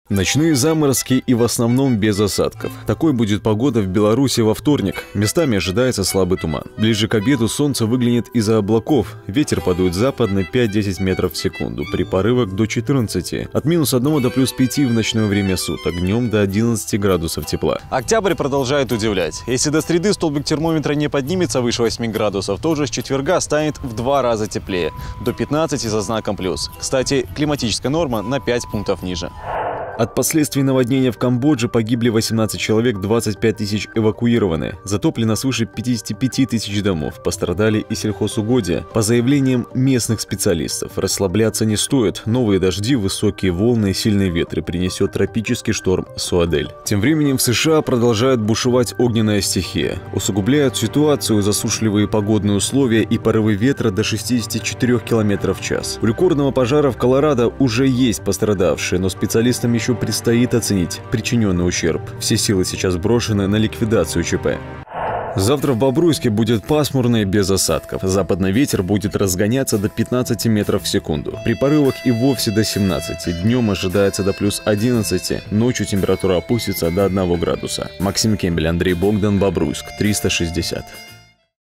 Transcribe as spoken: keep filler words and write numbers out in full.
Ночные заморозки и в основном без осадков. Такой будет погода в Беларуси во вторник. Местами ожидается слабый туман. Ближе к обеду солнце выглянет из-за облаков. Ветер подует западный пять-десять метров в секунду. При порывах до четырнадцати. От минус одного до плюс пяти в ночное время суток. Днем до одиннадцати градусов тепла. Октябрь продолжает удивлять. Если до среды столбик термометра не поднимется выше восьми градусов, то уже с четверга станет в два раза теплее. До пятнадцати за знаком плюс. Кстати, климатическая норма на пять пунктов ниже. От последствий наводнения в Камбодже погибли восемнадцать человек, двадцать пять тысяч эвакуированы. Затоплено свыше пятидесяти пяти тысяч домов, пострадали и сельхозугодия. По заявлениям местных специалистов, расслабляться не стоит. Новые дожди, высокие волны и сильные ветры принесет тропический шторм Суадель. Тем временем в США продолжает бушевать огненная стихия. Усугубляют ситуацию засушливые погодные условия и порывы ветра до шестидесяти четырёх километров в час. У рекордного пожара в Колорадо уже есть пострадавшие, но специалистам еще Еще предстоит оценить причиненный ущерб. Все силы сейчас брошены на ликвидацию ЧП. Завтра в Бобруйске будет пасмурно и без осадков. Западный ветер будет разгоняться до пятнадцати метров в секунду. При порывах и вовсе до семнадцати. Днем ожидается до плюс одиннадцати. Ночью температура опустится до одного градуса. Максим Кембель, Андрей Богдан, Бобруйск, триста шестьдесят.